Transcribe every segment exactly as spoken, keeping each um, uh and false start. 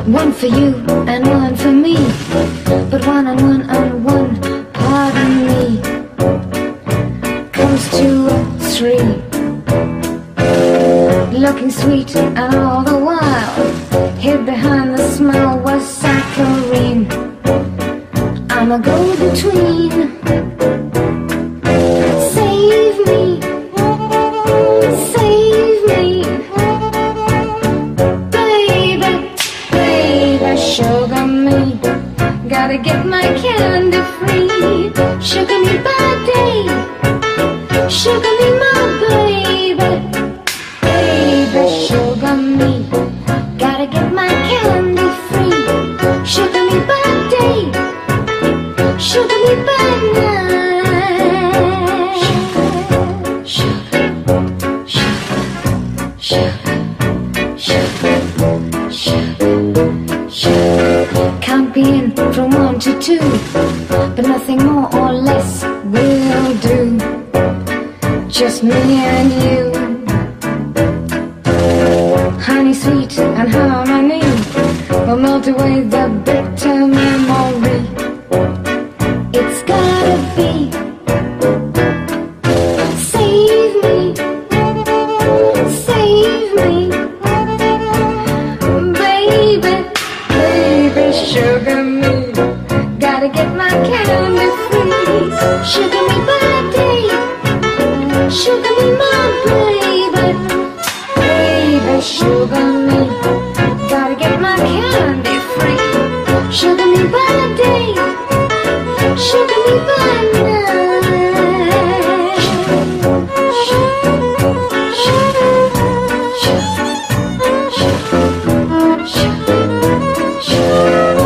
One for you and one for me, but one and one and one part of me comes to three. Looking sweet and all the while, hid behind the smile was saccharine. I'm a go-between. Save me, save me, baby, baby, sugar me. Gotta get my candy free. Sugar me by day, sugar me my baby, baby, sugar me. Gotta get my candy free. Sugar me by day, sugar me by night. Sugar, sugar, sugar, sugar, sugar, sugar. Counting from one to two, but nothing more or less will do. Just me and you. Honey, sweet and harmony will melt away the bitter memory. It's gotta be. Save me, save me, baby, baby, sugar me. Gotta get my candy free. Sugar me by day, sugar me my baby, baby, sugar me. Gotta get my candy free. Sugar me by day, sugar me by night. Sugar, sugar, sugar, sugar, sugar, sugar,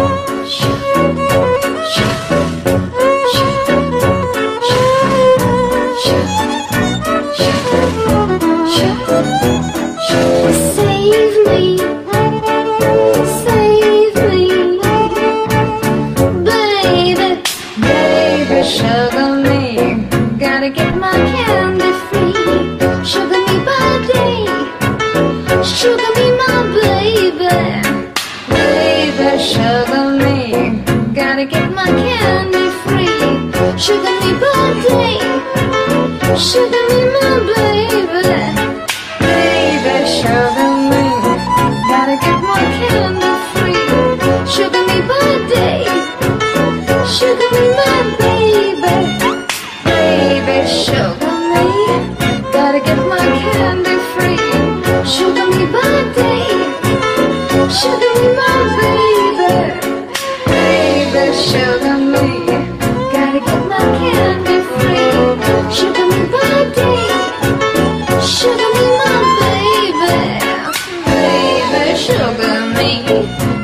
save me, save me, baby, baby, sugar me. Gotta get my candy free. Sugar me by day, sugar me my baby, baby, sugar me. Gotta get my candy free. Sugar me by day, sugar me my baby, baby, sugar me. Gotta get my candy free. Sugar me by day, sugar me my baby, baby, sugar me. Gotta get my candy free. Sugar me by day, sugar me my baby, baby, sugar me. Gotta get my candy free. Sugar me by day, sugar me my baby, baby, sugar me.